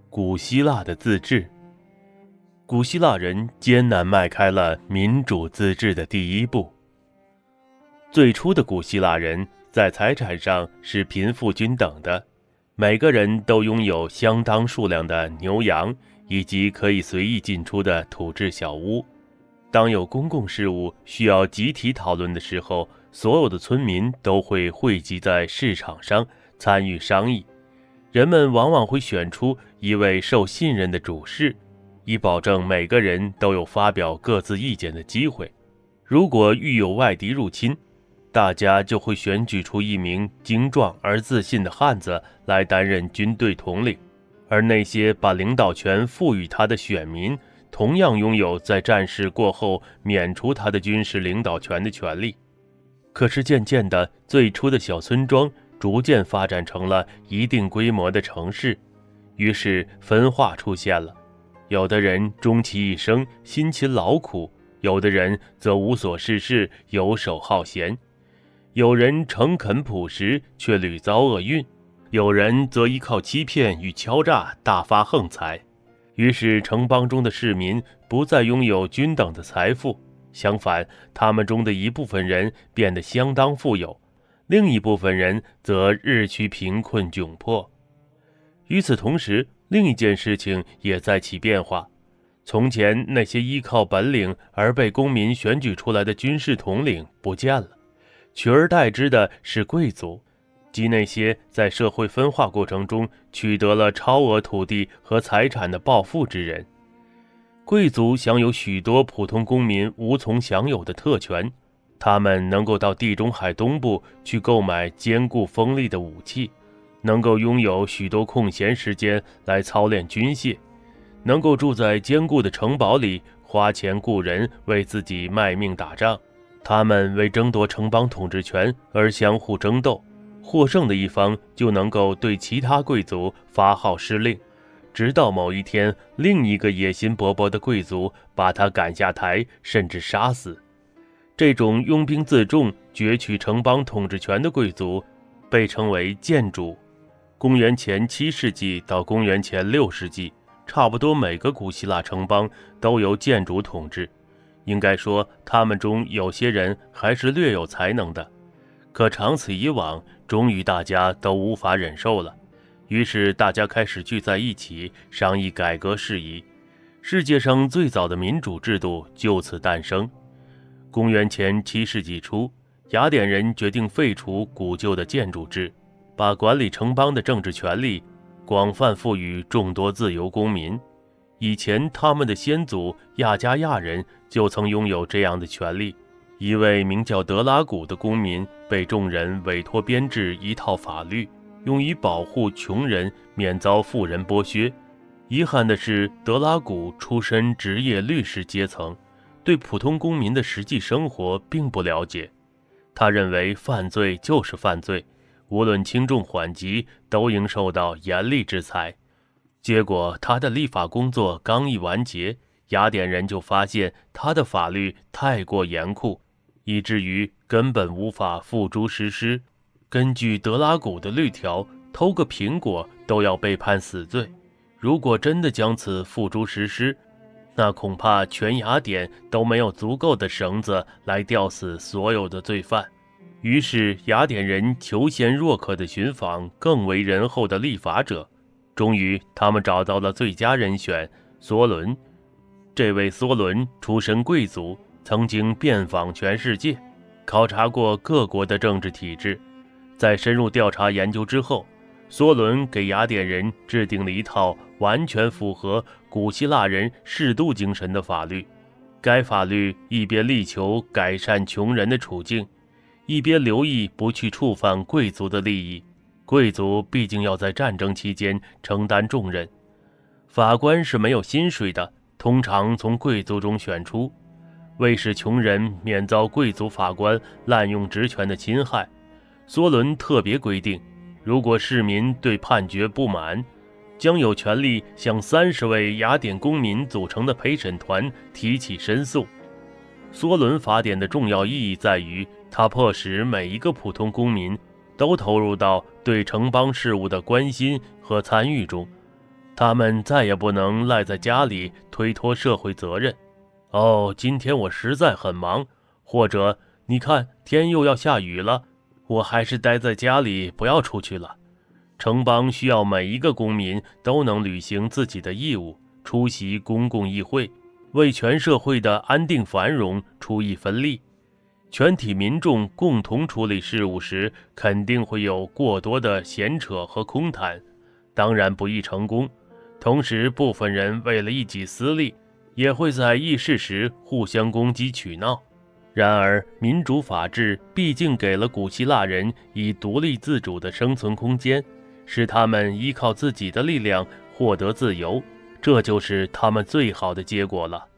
古希腊的自治。古希腊人艰难迈开了民主自治的第一步。最初的古希腊人在财产上是贫富均等的，每个人都拥有相当数量的牛羊以及可以随意进出的土制小屋。当有公共事务需要集体讨论的时候，所有的村民都会汇集在市场上参与商议。人们往往会选出一位受信任的主事，以保证每个人都有发表各自意见的机会。如果遇有外敌入侵，大家就会选举出一名精壮而自信的汉子来担任军队统领，而那些把领导权赋予他的选民，同样拥有在战事过后免除他的军事领导权的权利。可是渐渐的，最初的小村庄逐渐发展成了一定规模的城市，于是分化出现了。有的人终其一生辛勤劳苦，有的人则无所事事，游手好闲。有人诚恳朴实，却屡遭厄运；有人则依靠欺骗与敲诈大发横财。于是城邦中的市民不再拥有均等的财富，相反，他们中的一部分人变得相当富有，另一部分人则日趋贫困窘迫。与此同时，另一件事情也在起变化。从前那些依靠本领而被公民选举出来的军事统领不见了，取而代之的是贵族，即那些在社会分化过程中取得了超额土地和财产的暴富之人。贵族享有许多普通公民无从享有的特权，他们能够到地中海东部去购买坚固锋利的武器，能够拥有许多空闲时间来操练军械，能够住在坚固的城堡里，花钱雇人为自己卖命打仗。他们为争夺城邦统治权而相互争斗，获胜的一方就能够对其他贵族发号施令，直到某一天，另一个野心勃勃的贵族把他赶下台，甚至杀死。这种拥兵自重、攫取城邦统治权的贵族被称为建主。公元前7世纪到公元前6世纪，差不多每个古希腊城邦都由建主统治。应该说，他们中有些人还是略有才能的，可长此以往，终于大家都无法忍受了。于是大家开始聚在一起商议改革事宜，世界上最早的民主制度就此诞生。公元前7世纪初，雅典人决定废除古旧的建主制，把管理城邦的政治权力广泛赋予众多自由公民。以前他们的先祖亚加亚人就曾拥有这样的权利。一位名叫德拉古的公民被众人委托编制一套法律，用以保护穷人免遭富人剥削。遗憾的是，德拉古出身职业律师阶层，对普通公民的实际生活并不了解。他认为犯罪就是犯罪，无论轻重缓急，都应受到严厉制裁。结果他的立法工作刚一完结，雅典人就发现他的法律太过严酷，以至于根本无法付诸实施。根据德拉古的律条，偷个苹果都要被判死罪。如果真的将此付诸实施，那恐怕全雅典都没有足够的绳子来吊死所有的罪犯。于是雅典人求贤若渴地寻访更为仁厚的立法者，终于他们找到了最佳人选梭伦。这位梭伦出身贵族，曾经遍访全世界，考察过各国的政治体制。在深入调查研究之后，梭伦给雅典人制定了一套完全符合古希腊人适度精神的法律。该法律一边力求改善穷人的处境，一边留意不去触犯贵族的利益。贵族毕竟要在战争期间承担重任，法官是没有薪水的，通常从贵族中选出。为使穷人免遭贵族法官滥用职权的侵害，梭伦特别规定，如果市民对判决不满，将有权利向30位雅典公民组成的陪审团提起申诉。梭伦法典的重要意义在于，它迫使每一个普通公民都投入到对城邦事务的关心和参与中。 他们再也不能赖在家里推脱社会责任。哦，今天我实在很忙，或者你看天又要下雨了，我还是待在家里不要出去了。城邦需要每一个公民都能履行自己的义务，出席公共议会，为全社会的安定繁荣出一份力。全体民众共同处理事务时，肯定会有过多的闲扯和空谈，当然不易成功。同时，部分人为了一己私利，也会在议事时互相攻击取闹。然而，民主法治毕竟给了古希腊人以独立自主的生存空间，使他们依靠自己的力量获得自由，这就是他们最好的结果了。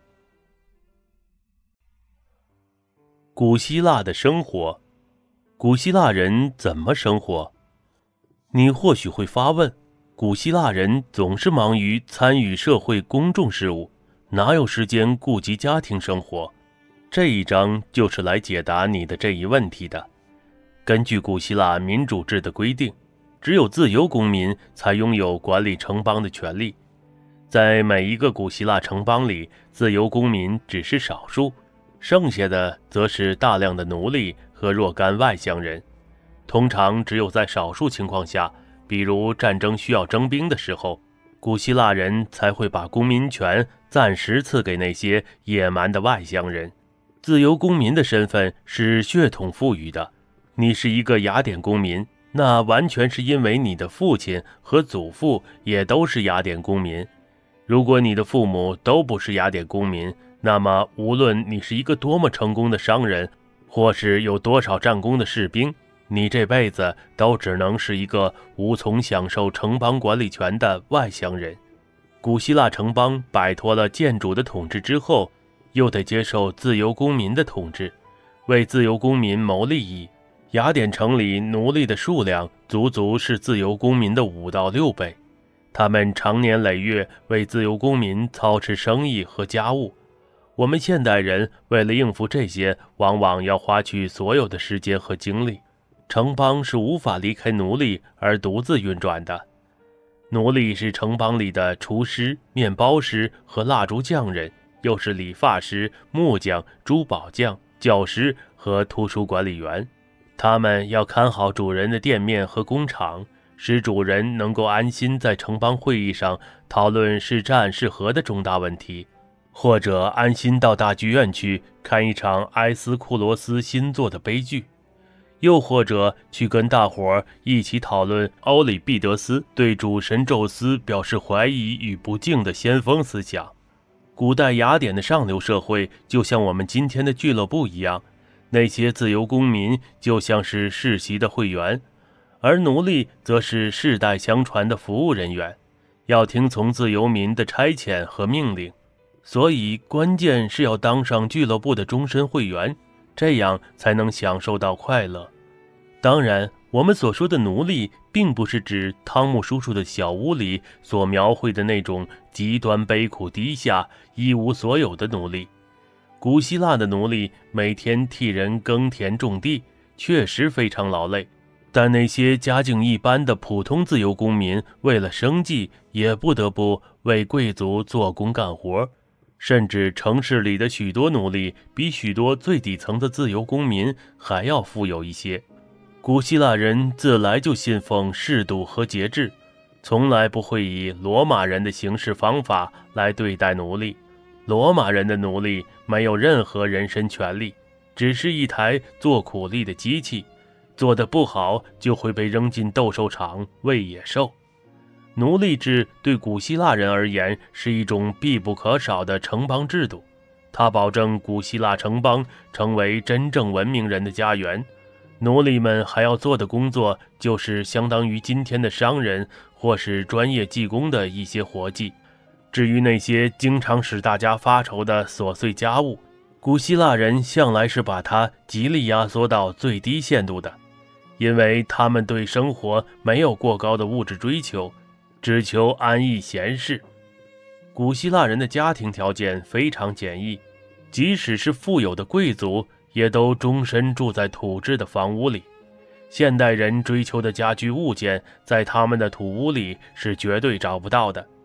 古希腊的生活，古希腊人怎么生活？你或许会发问，古希腊人总是忙于参与社会公众事务，哪有时间顾及家庭生活？这一章就是来解答你的这一问题的。根据古希腊民主制的规定，只有自由公民才拥有管理城邦的权利。在每一个古希腊城邦里，自由公民只是少数，剩下的则是大量的奴隶和若干外乡人。通常只有在少数情况下，比如战争需要征兵的时候，古希腊人才会把公民权暂时赐给那些野蛮的外乡人。自由公民的身份是血统赋予的，你是一个雅典公民，那完全是因为你的父亲和祖父也都是雅典公民。如果你的父母都不是雅典公民，那么无论你是一个多么成功的商人，或是有多少战功的士兵，你这辈子都只能是一个无从享受城邦管理权的外乡人。古希腊城邦摆脱了建主的统治之后，又得接受自由公民的统治，为自由公民谋利益。雅典城里奴隶的数量足足是自由公民的5到6倍，他们长年累月为自由公民操持生意和家务。我们现代人为了应付这些，往往要花去所有的时间和精力。城邦是无法离开奴隶而独自运转的。奴隶是城邦里的厨师、面包师和蜡烛匠人，又是理发师、木匠、珠宝匠、教师和图书管理员。他们要看好主人的店面和工厂，使主人能够安心在城邦会议上讨论是战是和的重大问题，或者安心到大剧院去看一场埃斯库罗斯新作的悲剧，又或者去跟大伙儿一起讨论欧里庇得斯对主神宙斯表示怀疑与不敬的先锋思想。古代雅典的上流社会就像我们今天的俱乐部一样，那些自由公民就像是世袭的会员，而奴隶则是世代相传的服务人员，要听从自由民的差遣和命令。所以关键是要当上俱乐部的终身会员，这样才能享受到快乐。当然，我们所说的奴隶并不是指汤姆叔叔的小屋里所描绘的那种极端悲苦低下、一无所有的奴隶。古希腊的奴隶每天替人耕田种地，确实非常劳累，但那些家境一般的普通自由公民为了生计，也不得不为贵族做工干活。甚至城市里的许多奴隶比许多最底层的自由公民还要富有一些。古希腊人自来就信奉适度和节制，从来不会以罗马人的行事方法来对待奴隶。罗马人的奴隶没有任何人身权利，只是一台做苦力的机器，做得不好就会被扔进斗兽场喂野兽。奴隶制对古希腊人而言是一种必不可少的城邦制度，它保证古希腊城邦成为真正文明人的家园。奴隶们还要做的工作就是相当于今天的商人或是专业技工的一些活计。至于那些经常使大家发愁的琐碎家务，古希腊人向来是把它极力压缩到最低限度的，因为他们对生活没有过高的物质追求，只求安逸闲适。古希腊人的家庭条件非常简易，即使是富有的贵族也都终身住在土制的房屋里。现代人追求的家居物件在他们的土屋里是绝对找不到的，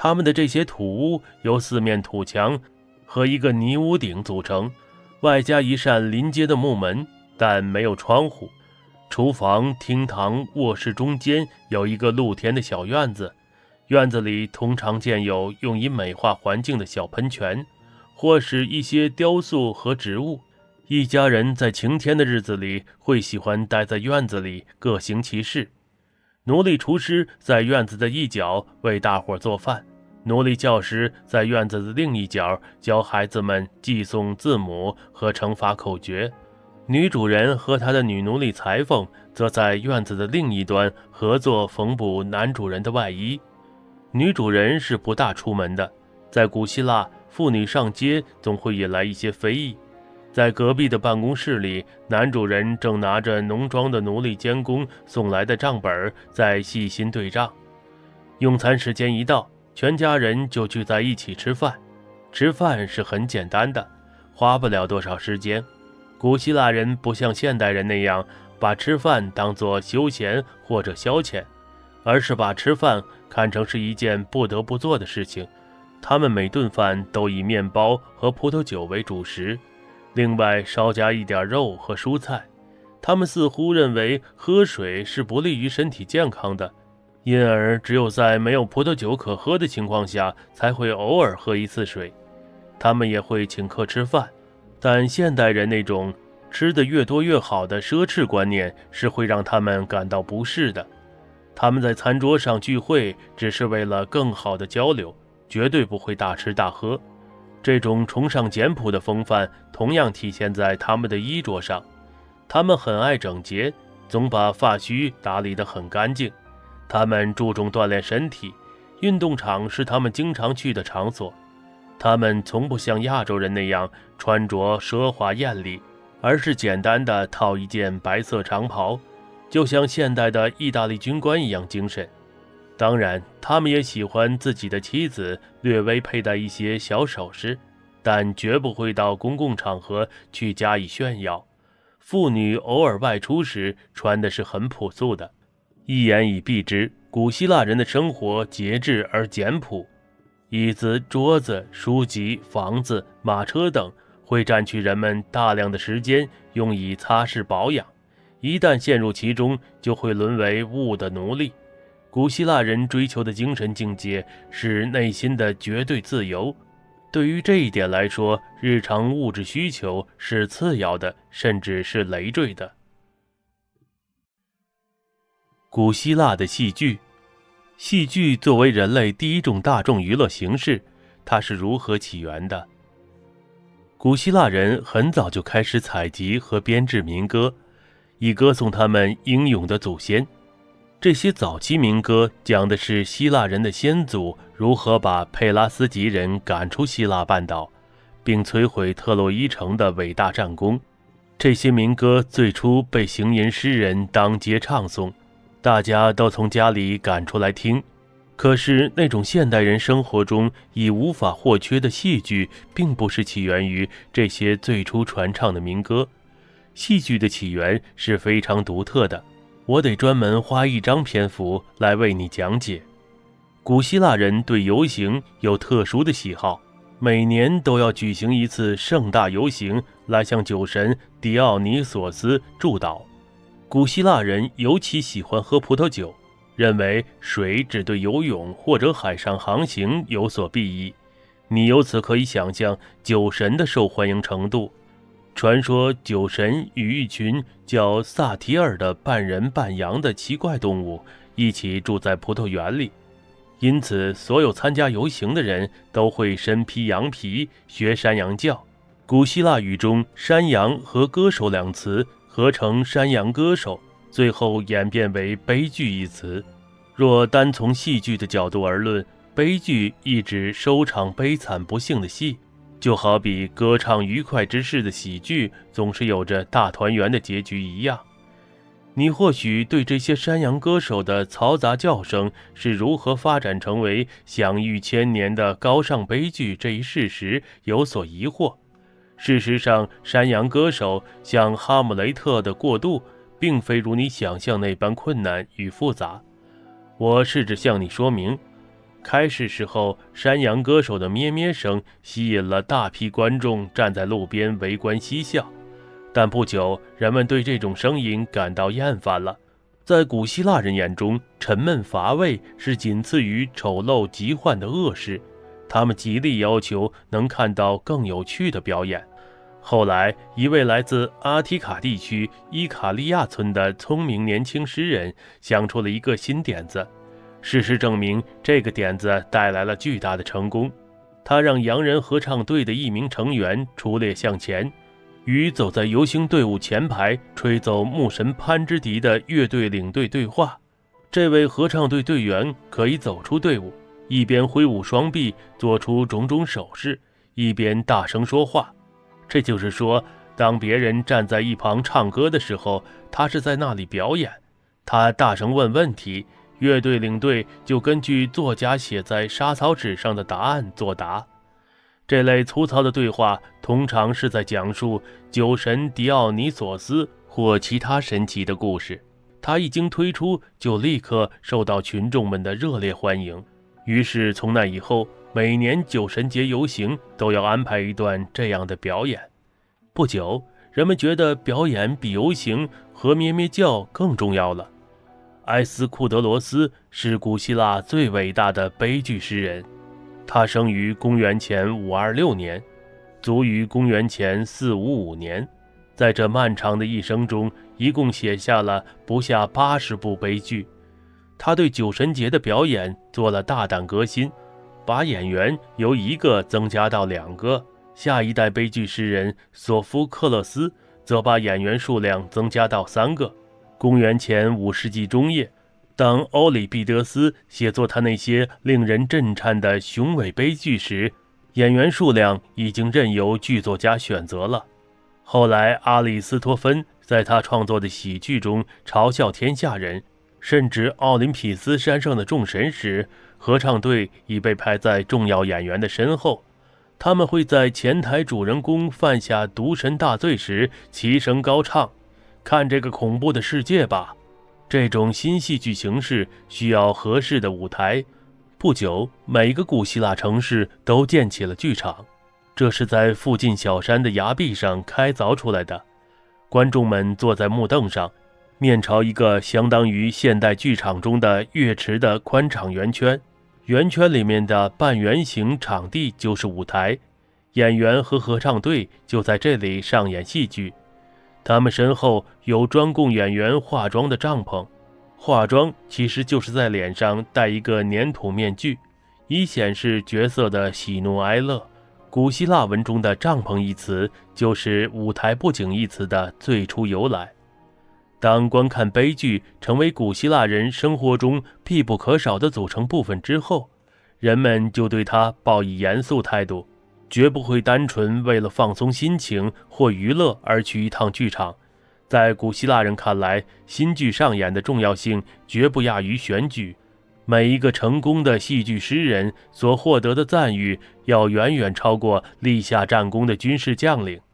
他们的这些土屋由4面土墙和一个泥屋顶组成，外加一扇临街的木门，但没有窗户。厨房、厅堂、卧室中间有一个露天的小院子，院子里通常见有用以美化环境的小喷泉，或是一些雕塑和植物。一家人在晴天的日子里会喜欢待在院子里各行其事。奴隶厨师在院子的一角为大伙做饭，奴隶教师在院子的另一角教孩子们记诵字母和乘法口诀。女主人和她的女奴隶裁缝则在院子的另一端合作缝补男主人的外衣。女主人是不大出门的，在古希腊，妇女上街总会引来一些非议。在隔壁的办公室里，男主人正拿着浓妆的奴隶监工送来的账本在细心对账。用餐时间一到，全家人就聚在一起吃饭。吃饭是很简单的，花不了多少时间。古希腊人不像现代人那样把吃饭当作休闲或者消遣，而是把吃饭看成是一件不得不做的事情。他们每顿饭都以面包和葡萄酒为主食，另外稍加一点肉和蔬菜。他们似乎认为喝水是不利于身体健康的，因而只有在没有葡萄酒可喝的情况下才会偶尔喝一次水。他们也会请客吃饭，但现代人那种吃得越多越好的奢侈观念是会让他们感到不适的。他们在餐桌上聚会只是为了更好的交流，绝对不会大吃大喝。这种崇尚简朴的风范同样体现在他们的衣着上。他们很爱整洁，总把发须打理得很干净。他们注重锻炼身体，运动场是他们经常去的场所。他们从不像亚洲人那样穿着奢华艳丽，而是简单的套一件白色长袍，就像现代的意大利军官一样精神。当然，他们也喜欢自己的妻子略微佩戴一些小首饰，但绝不会到公共场合去加以炫耀。妇女偶尔外出时穿的是很朴素的。一言以蔽之，古希腊人的生活节制而简朴。椅子、桌子、书籍、房子、马车等会占据人们大量的时间，用以擦拭保养。一旦陷入其中，就会沦为物的奴隶。古希腊人追求的精神境界是内心的绝对自由。对于这一点来说，日常物质需求是次要的，甚至是累赘的。古希腊的戏剧。戏剧作为人类第一种大众娱乐形式，它是如何起源的？古希腊人很早就开始采集和编制民歌，以歌颂他们英勇的祖先。这些早期民歌讲的是希腊人的先祖如何把佩拉斯吉人赶出希腊半岛，并摧毁特洛伊城的伟大战功。这些民歌最初被行吟诗人当街唱诵，大家都从家里赶出来听。可是那种现代人生活中已无法或缺的戏剧，并不是起源于这些最初传唱的民歌。戏剧的起源是非常独特的，我得专门花一章篇幅来为你讲解。古希腊人对游行有特殊的喜好，每年都要举行一次盛大游行来向酒神狄奥尼索斯祝祷。古希腊人尤其喜欢喝葡萄酒，认为水只对游泳或者海上航行有所裨益。你由此可以想象酒神的受欢迎程度。传说酒神与一群叫萨提尔的半人半羊的奇怪动物一起住在葡萄园里，因此所有参加游行的人都会身披羊皮，学山羊叫。古希腊语中山羊和歌手两词合成山羊歌手，最后演变为悲剧一词。若单从戏剧的角度而论，悲剧意指收场悲惨不幸的戏，就好比歌唱愉快之事的喜剧总是有着大团圆的结局一样。你或许对这些山羊歌手的嘈杂叫声是如何发展成为享誉千年的高尚悲剧这一事实有所疑惑。事实上，山羊歌手向哈姆雷特的过渡并非如你想象那般困难与复杂。我试着向你说明， 开始时候，山羊歌手的咩咩声吸引了大批观众站在路边围观嬉笑，但不久，人们对这种声音感到厌烦了。在古希腊人眼中，沉闷乏味是仅次于丑陋疾患的恶事，他们极力要求能看到更有趣的表演。后来，一位来自阿提卡地区伊卡利亚村的聪明年轻诗人想出了一个新点子。事实证明，这个点子带来了巨大的成功。他让洋人合唱队的一名成员出列向前，与走在游行队伍前排吹奏牧神潘之笛的乐队领队对话。这位合唱队队员可以走出队伍，一边挥舞双臂做出种种手势，一边大声说话。这就是说，当别人站在一旁唱歌的时候，他是在那里表演。他大声问问题，乐队领队就根据作家写在沙草纸上的答案作答。这类粗糙的对话通常是在讲述酒神狄奥尼索斯或其他神奇的故事。他一经推出，就立刻受到群众们的热烈欢迎。于是从那以后，每年酒神节游行都要安排一段这样的表演。不久，人们觉得表演比游行和咩咩叫更重要了。埃斯库德罗斯是古希腊最伟大的悲剧诗人，他生于公元前526年，卒于公元前455年。在这漫长的一生中，一共写下了不下80部悲剧。他对酒神节的表演做了大胆革新，把演员由1个增加到2个。下一代悲剧诗人索福克勒斯则把演员数量增加到3个。公元前5世纪中叶，当欧里庇得斯写作他那些令人震颤的雄伟悲剧时，演员数量已经任由剧作家选择了。后来阿里斯托芬在他创作的喜剧中嘲笑天下人，甚至奥林匹斯山上的众神时，合唱队已被排在重要演员的身后。他们会在前台主人公犯下毒神大罪时齐声高唱，看这个恐怖的世界吧。这种新戏剧形式需要合适的舞台。不久，每个古希腊城市都建起了剧场，这是在附近小山的崖壁上开凿出来的。观众们坐在木凳上，面朝一个相当于现代剧场中的乐池的宽敞圆圈，圆圈里面的半圆形场地就是舞台，演员和合唱队就在这里上演戏剧。他们身后有专供演员化妆的帐篷，化妆其实就是在脸上戴一个粘土面具，以显示角色的喜怒哀乐。古希腊文中的帐篷一词就是舞台布景一词的最初由来。当观看悲剧成为古希腊人生活中必不可少的组成部分之后，人们就对它抱以严肃态度，绝不会单纯为了放松心情或娱乐而去一趟剧场。在古希腊人看来，新剧上演的重要性绝不亚于选举。每一个成功的戏剧诗人所获得的赞誉要远远超过立下战功的军事将领。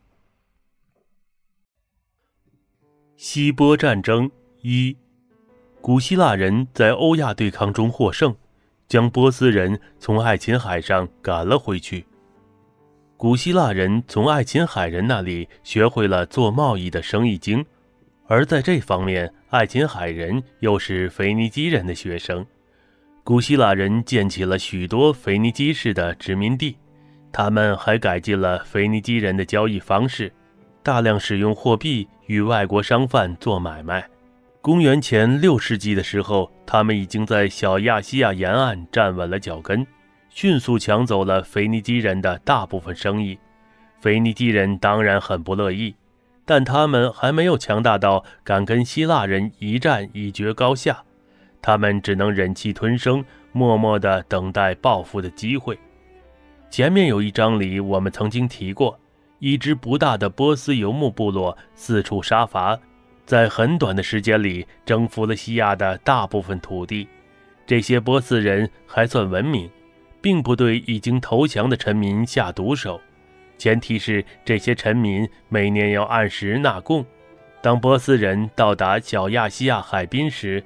希波战争1，古希腊人在欧亚对抗中获胜，将波斯人从爱琴海上赶了回去。古希腊人从爱琴海人那里学会了做贸易的生意经，而在这方面，爱琴海人又是腓尼基人的学生。古希腊人建起了许多腓尼基式的殖民地，他们还改进了腓尼基人的交易方式，大量使用货币与外国商贩做买卖。公元前6世纪的时候，他们已经在小亚细亚沿岸站稳了脚跟，迅速抢走了腓尼基人的大部分生意。腓尼基人当然很不乐意，但他们还没有强大到敢跟希腊人一战以决高下，他们只能忍气吞声，默默地等待报复的机会。前面有一章里我们曾经提过，一支不大的波斯游牧部落四处杀伐，在很短的时间里征服了西亚的大部分土地。这些波斯人还算文明，并不对已经投降的臣民下毒手，前提是这些臣民每年要按时纳贡。当波斯人到达小亚细亚海滨时，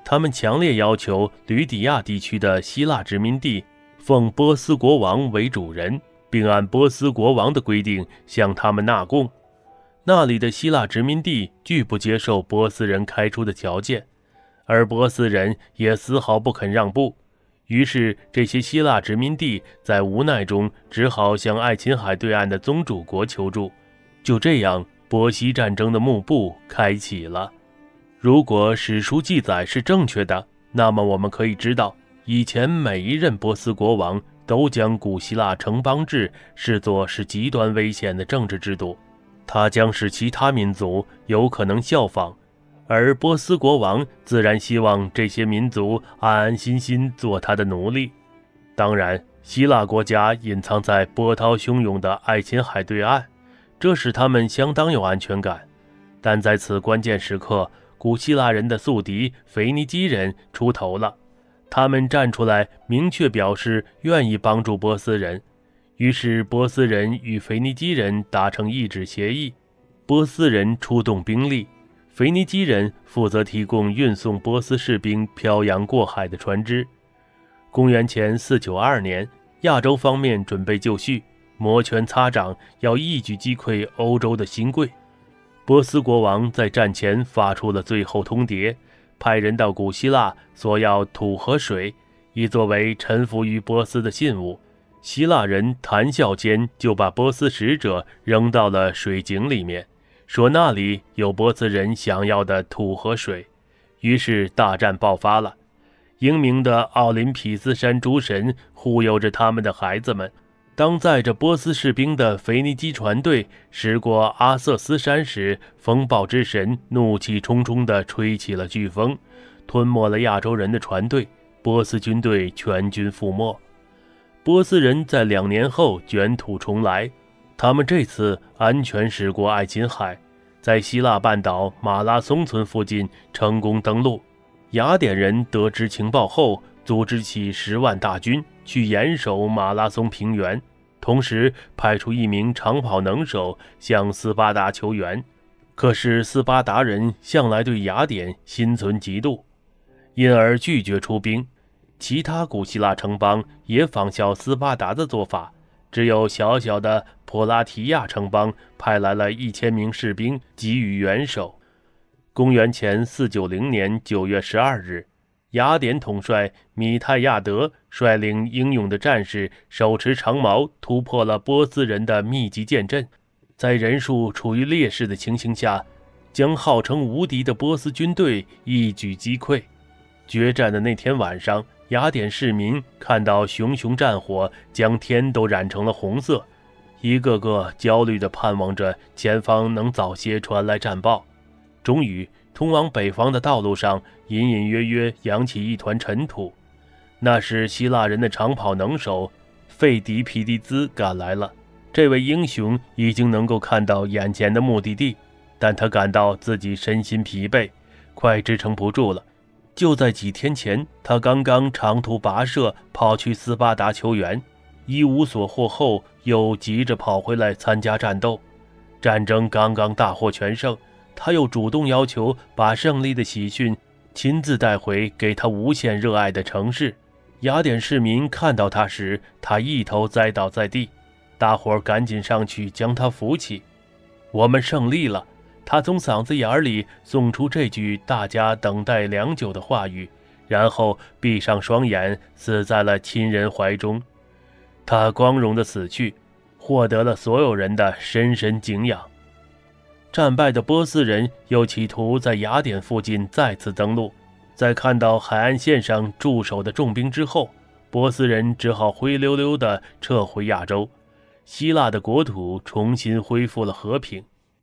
他们强烈要求吕底亚地区的希腊殖民地奉波斯国王为主人，并按波斯国王的规定向他们纳贡。那里的希腊殖民地拒不接受波斯人开出的条件，而波斯人也丝毫不肯让步。于是这些希腊殖民地在无奈中只好向爱琴海对岸的宗主国求助。就这样，波西战争的幕布开启了。如果史书记载是正确的，那么我们可以知道，以前每一任波斯国王都将古希腊城邦制视作是极端危险的政治制度，它将使其他民族有可能效仿，而波斯国王自然希望这些民族安安心心做他的奴隶。当然，希腊国家隐藏在波涛汹涌的爱琴海对岸，这使他们相当有安全感。但在此关键时刻，古希腊人的宿敌腓尼基人出头了，他们站出来明确表示愿意帮助波斯人。于是波斯人与腓尼基人达成一纸协议，波斯人出动兵力，腓尼基人负责提供运送波斯士兵漂洋过海的船只。公元前492年，亚洲方面准备就绪，摩拳擦掌，要一举击溃欧洲的新贵。波斯国王在战前发出了最后通牒，派人到古希腊索要土和水，以作为臣服于波斯的信物。希腊人谈笑间就把波斯使者扔到了水井里面，说那里有波斯人想要的土和水。于是大战爆发了。英明的奥林匹斯山诸神忽悠着他们的孩子们，当载着波斯士兵的腓尼基船队驶过阿瑟斯山时，风暴之神怒气冲冲地吹起了飓风，吞没了亚洲人的船队，波斯军队全军覆没。波斯人在2年后卷土重来，他们这次安全驶过爱琴海，在希腊半岛马拉松村附近成功登陆。雅典人得知情报后，组织起10万大军去严守马拉松平原，同时派出1名长跑能手向斯巴达求援。可是斯巴达人向来对雅典心存嫉妒，因而拒绝出兵。其他古希腊城邦也仿效斯巴达的做法，只有小小的普拉提亚城邦派来了1000名士兵给予援手。公元前490年9月12日，雅典统帅米泰亚德率领英勇的战士手持长矛，突破了波斯人的密集剑阵，在人数处于劣势的情形下，将号称无敌的波斯军队一举击溃。决战的那天晚上，雅典市民看到熊熊战火将天都染成了红色，一个个焦虑地盼望着前方能早些传来战报。终于，通往北方的道路上隐隐约约扬起一团尘土，那是希腊人的长跑能手费迪皮迪兹赶来了。这位英雄已经能够看到眼前的目的地，但他感到自己身心疲惫，快支撑不住了。就在几天前，他刚刚长途跋涉跑去斯巴达求援，一无所获后又急着跑回来参加战斗。战争刚刚大获全胜，他又主动要求把胜利的喜讯亲自带回给他无限热爱的城市。雅典市民看到他时，他一头栽倒在地，大伙儿赶紧上去将他扶起。我们胜利了，他从嗓子眼里送出这句大家等待良久的话语，然后闭上双眼，死在了亲人怀中。他光荣地死去，获得了所有人的深深敬仰。战败的波斯人又企图在雅典附近再次登陆，在看到海岸线上驻守的重兵之后，波斯人只好灰溜溜地撤回亚洲。希腊的国土重新恢复了和平。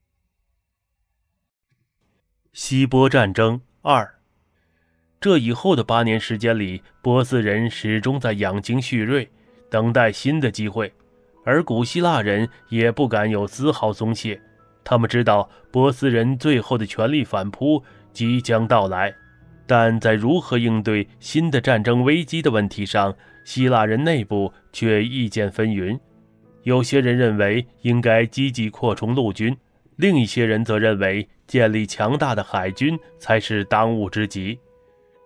希波战争2。这以后的8年时间里，波斯人始终在养精蓄锐，等待新的机会，而古希腊人也不敢有丝毫松懈。他们知道波斯人最后的全力反扑即将到来，但在如何应对新的战争危机的问题上，希腊人内部却意见纷纭。有些人认为应该积极扩充陆军，另一些人则认为建立强大的海军才是当务之急。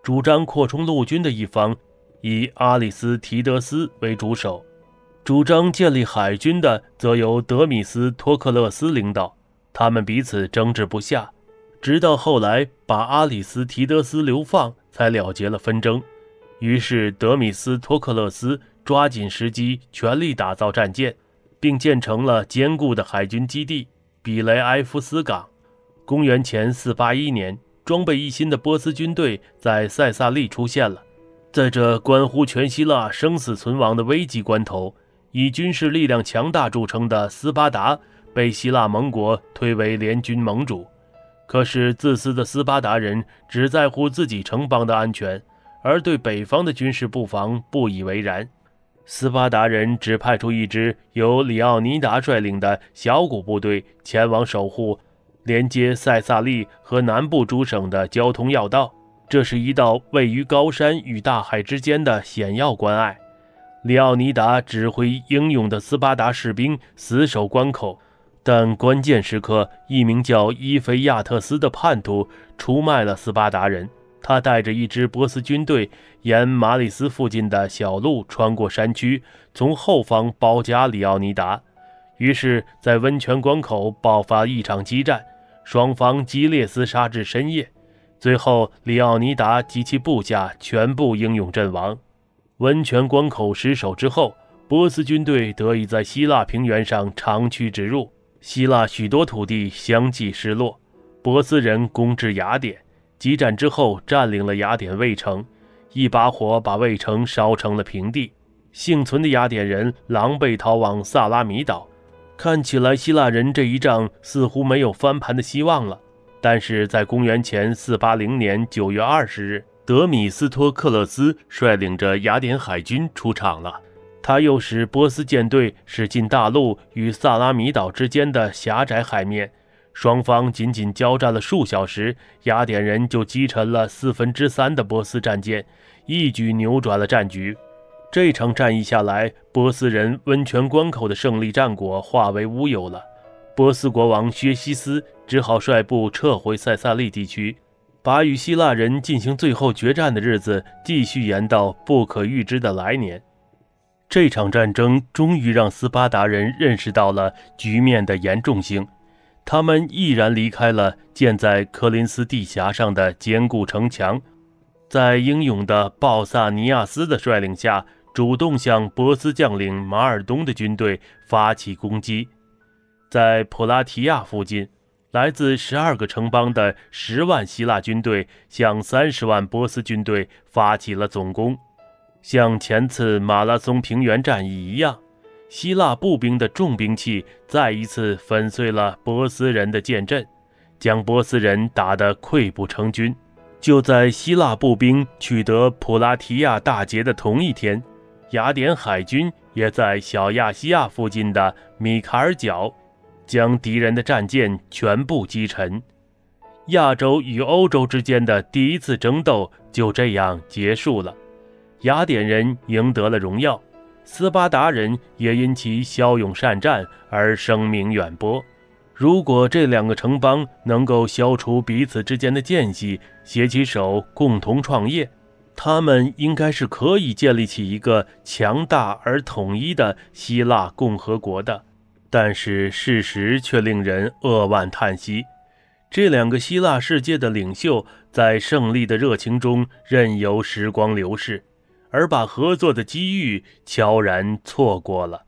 主张扩充陆军的一方以阿里斯提德斯为主手，主张建立海军的则由德米斯托克勒斯领导。他们彼此争执不下，直到后来把阿里斯提德斯流放，才了结了纷争。于是德米斯托克勒斯抓紧时机，全力打造战舰，并建成了坚固的海军基地比雷埃夫斯港。公元前481年，装备一新的波斯军队在塞萨利出现了。在这关乎全希腊生死存亡的危急关头，以军事力量强大著称的斯巴达被希腊盟国推为联军盟主。可是自私的斯巴达人只在乎自己城邦的安全，而对北方的军事布防不以为然。斯巴达人只派出一支由里奥尼达率领的小股部队前往守护连接塞萨利和南部诸省的交通要道，这是一道位于高山与大海之间的险要关隘。里奥尼达指挥英勇的斯巴达士兵死守关口，但关键时刻，一名叫伊菲亚特斯的叛徒出卖了斯巴达人。他带着一支波斯军队沿马里斯附近的小路穿过山区，从后方包夹里奥尼达。于是在温泉关口爆发一场激战，双方激烈厮杀至深夜，最后里奥尼达及其部下全部英勇阵亡。温泉关口失守之后，波斯军队得以在希腊平原上长驱直入，希腊许多土地相继失落。波斯人攻至雅典，激战之后占领了雅典卫城，一把火把卫城烧成了平地。幸存的雅典人狼狈逃往萨拉米岛。看起来希腊人这一仗似乎没有翻盘的希望了。但是在公元前480年9月20日，德米斯托克勒斯率领着雅典海军出场了。他又使波斯舰队驶进大陆与萨拉米岛之间的狭窄海面，双方仅仅交战了数小时，雅典人就击沉了3/4的波斯战舰，一举扭转了战局。这场战役下来，波斯人温泉关口的胜利战果化为乌有了。波斯国王薛西斯只好率部撤回塞萨利地区，把与希腊人进行最后决战的日子继续延到不可预知的来年。这场战争终于让斯巴达人认识到了局面的严重性，他们毅然离开了建在科林斯地峡上的坚固城墙，在英勇的鲍萨尼亚斯的率领下，主动向波斯将领马尔东的军队发起攻击。在普拉提亚附近，来自12个城邦的10万希腊军队向30万波斯军队发起了总攻。像前次马拉松平原战役一样，希腊步兵的重兵器再一次粉碎了波斯人的剑阵，将波斯人打得溃不成军。就在希腊步兵取得普拉提亚大捷的同一天，雅典海军也在小亚细亚附近的米卡尔角将敌人的战舰全部击沉。亚洲与欧洲之间的第一次争斗就这样结束了。雅典人赢得了荣耀，斯巴达人也因其骁勇善战而声名远播。如果这两个城邦能够消除彼此之间的间隙，携起手共同创业，他们应该是可以建立起一个强大而统一的希腊共和国的。但是事实却令人扼腕叹息，这两个希腊世界的领袖在胜利的热情中任由时光流逝，而把合作的机遇悄然错过了。